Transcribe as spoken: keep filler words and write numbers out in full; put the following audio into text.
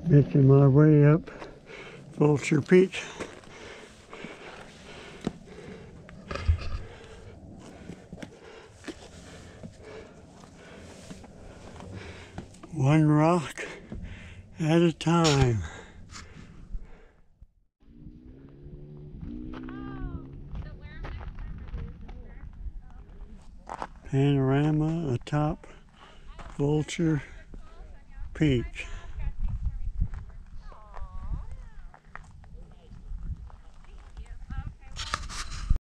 Making my way up Vulture Peak. One rock at a time. Panorama atop Vulture Peak.